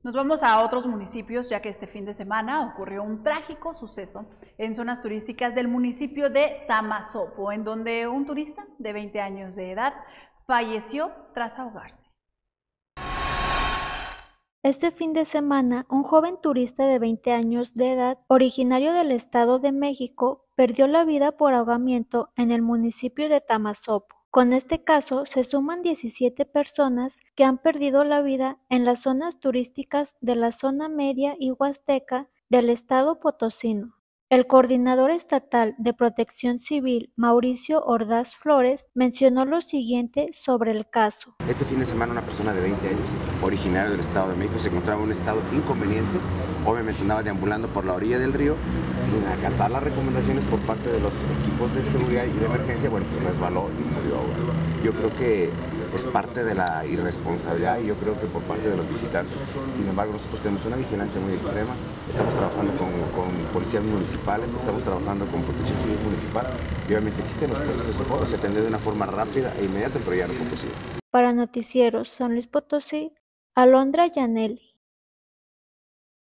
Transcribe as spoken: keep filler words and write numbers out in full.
Nos vamos a otros municipios, ya que este fin de semana ocurrió un trágico suceso en zonas turísticas del municipio de Tamazopo, en donde un turista de veinte años de edad falleció tras ahogarse. Este fin de semana, un joven turista de veinte años de edad, originario del Estado de México, perdió la vida por ahogamiento en el municipio de Tamazopo. Con este caso, se suman diecisiete personas que han perdido la vida en las zonas turísticas de la zona media y huasteca del estado potosino. El coordinador estatal de Protección Civil, Mauricio Ordaz Flores, mencionó lo siguiente sobre el caso. Este fin de semana una persona de veinte años, originaria del Estado de México, se encontraba en un estado inconveniente. Obviamente andaba deambulando por la orilla del río sin acatar las recomendaciones por parte de los equipos de seguridad y de emergencia. Bueno, pues resbaló y murió ahogado. Yo creo que es parte de la irresponsabilidad y yo creo que por parte de los visitantes. Sin embargo, nosotros tenemos una vigilancia muy extrema, estamos trabajando con, con policías municipales, estamos trabajando con Protección Civil Municipal y obviamente existen los puestos de socorro, se atendió de una forma rápida e inmediata, pero ya no fue posible. Para Noticieros San Luis Potosí, Alondra Yaneli.